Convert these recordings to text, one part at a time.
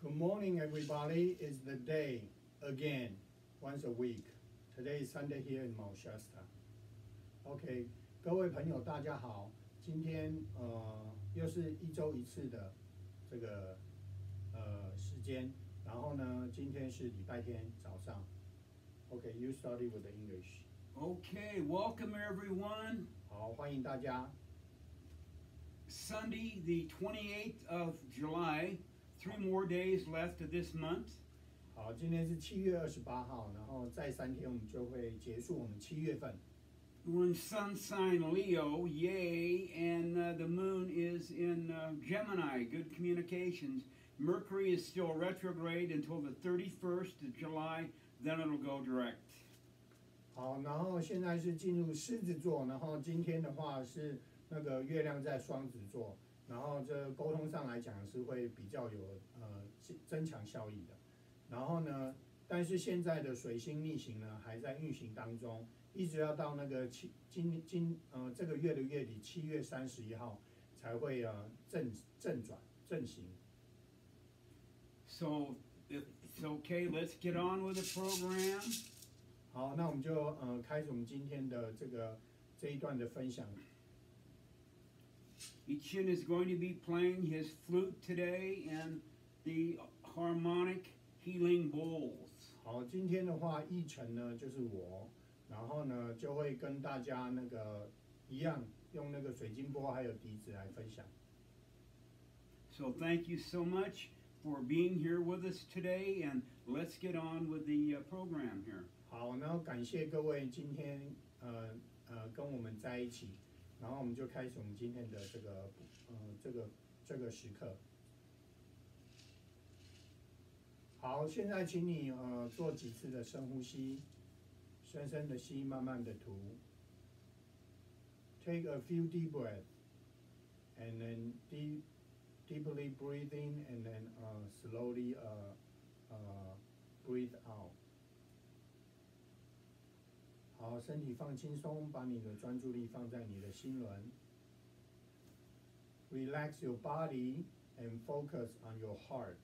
Good morning, everybody. It's the day again, once a week. Today is Sunday here in Mount Shasta. OK， 各位朋友，大家好。今天又是一周一次的这个时间。然后呢，今天是礼拜天早上。OK，you started with the English. Okay, welcome everyone. 好，欢迎大家。 Sunday, the 28th of July. 3 more days left of this month. 好，今天是7月28号，然后再3天我们就会结束我们7月份。 We're in sun sign Leo, yay, and the moon is in Gemini, good communications. Mercury is still retrograde until the 31st of July, then it'll go direct. 好，然后现在是进入狮子座，然后今天的话是那个月亮在双子座。然后这沟通上来讲是会比较有增强效益的，然后呢，但是现在的水星逆行呢还在运行当中，一直要到那个这个月的月底7月31号才会正转正行。 So it's okay. Let's get on with the program. 好，那我们就开始我们今天的这一段的分享。 Ichin is going to be playing his flute today and the harmonic healing bowls. 好，今天的话，奕晨呢就是我，然后呢就会跟大家那个一样，用那个水晶波还有笛子来分享。 So thank you so much for being here with us today, and let's get on with the program here. 好，然后感谢各位今天跟我们在一起。然后我们就开始我们今天的这个时刻。好，现在请你做几次的深呼吸，深深的吸，慢慢的吐。Take a few deep breaths, and then deeply breathe in, and then slowly breathe out. 好，身体放轻松，把你的专注力放在你的心轮。Relax your body and focus on your heart.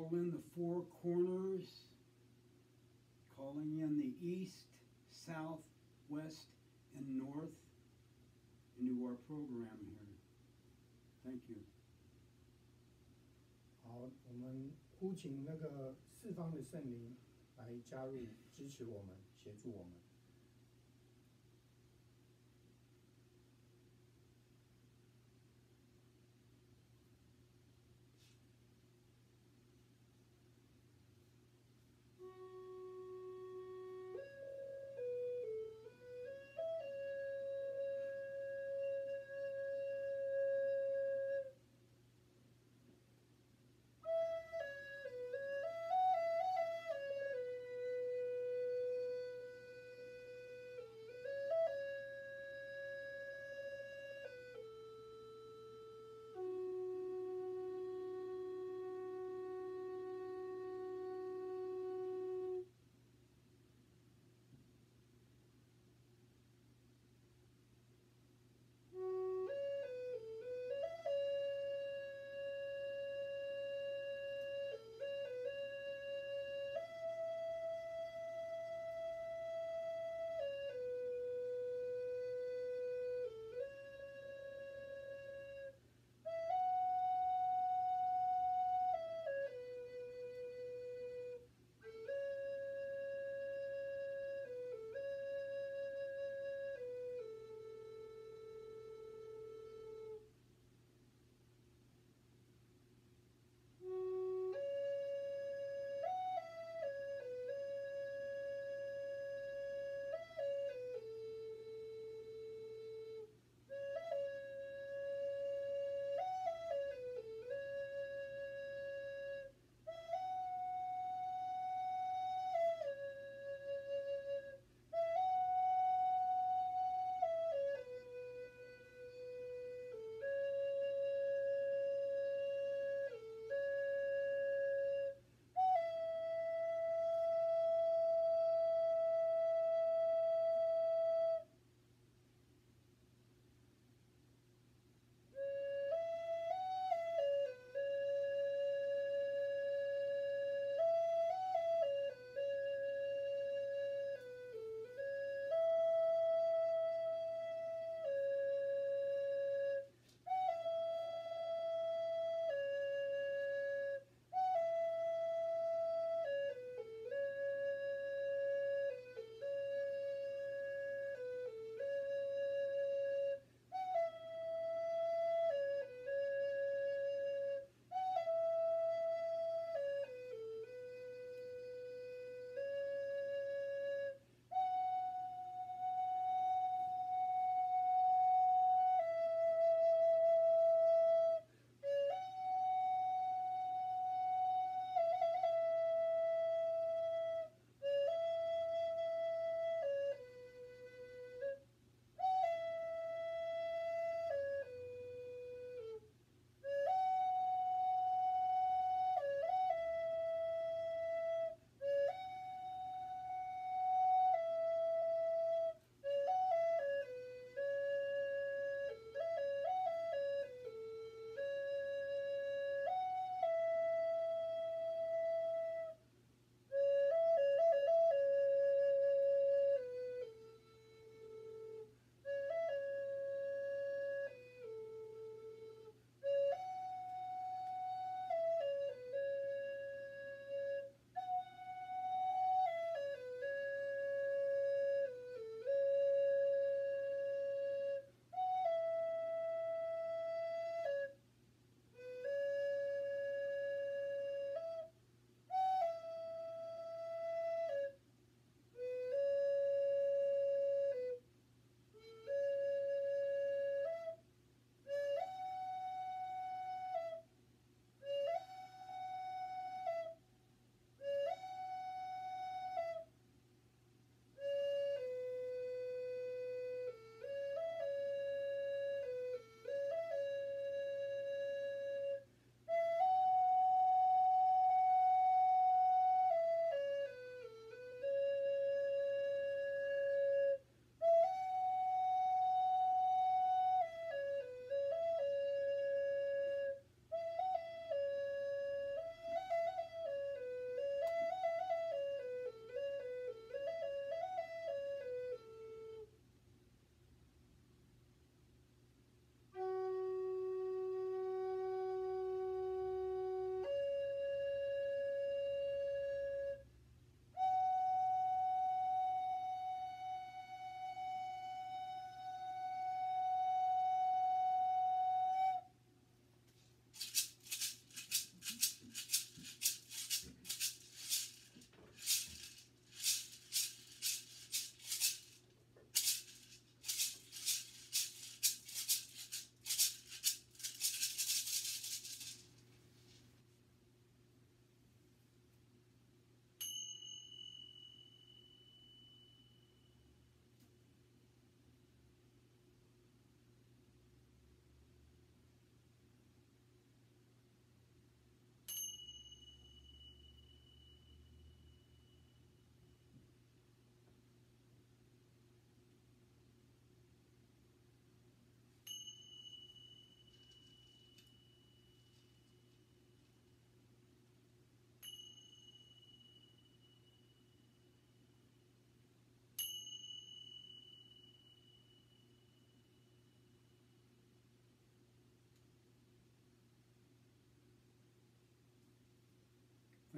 call in the four corners, calling in the east, south, west, and north into our program here. Thank you. 好，我们呼请那个四方的圣灵来加入，支持我们，协助我们。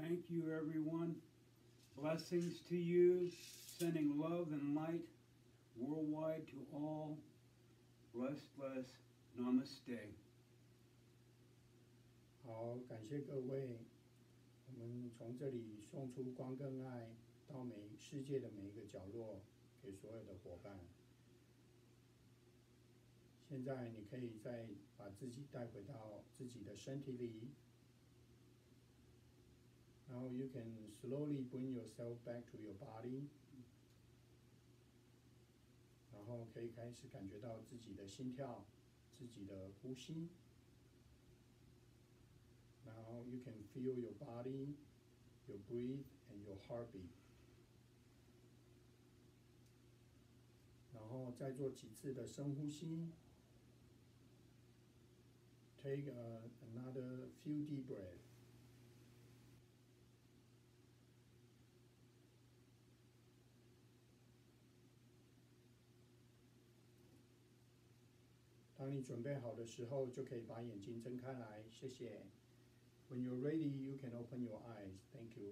Thank you, everyone. Blessings to you, sending love and light worldwide to all. Bless, bless. Namaste. 好，感谢各位，我们从这里送出光跟爱到世界的每一个角落，给所有的伙伴。现在你可以再把自己带回到自己的身体里，然后 you can slowly bring yourself back to your body， 然后可以开始感觉到自己的心跳、自己的呼吸。Now you can feel your body, your breath, and your heartbeat. 然后再做几次的深呼吸。Take another few deep breaths. 当你准备好的时候，就可以把眼睛睁开来。谢谢。When you're ready, you can open your eyes. Thank you.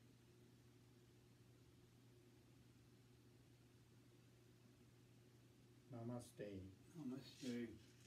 Namaste. Namaste.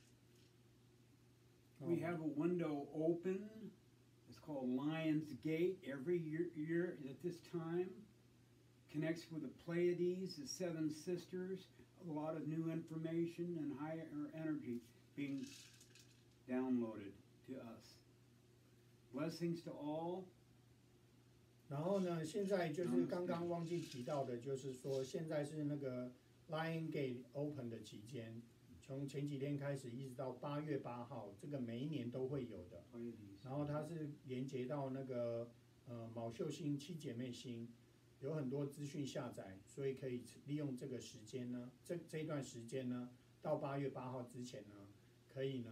We have a window open. It's called Lion's Gate. Every year at this time, connects with the Pleiades, the Seven Sisters. A lot of new information and higher energy being downloaded to us. Blessings to all. 然后呢，现在就是刚刚忘记提到的，就是说现在是那个 Lion Gate Open 的期间，从前几天开始一直到8月8号，这个每一年都会有的。然后它是连接到那个昴宿星7姐妹星，有很多资讯下载，所以可以利用这个时间呢，这一段时间呢，到8月8号之前呢，可以呢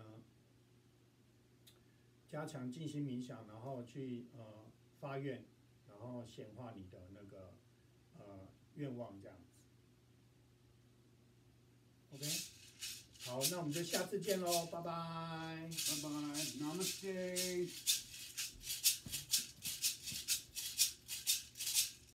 加强静心冥想，然后去发愿，然后显化你的那个愿望这样子。OK， 好，那我们就下次见喽，拜拜。 Bye bye. Namaste.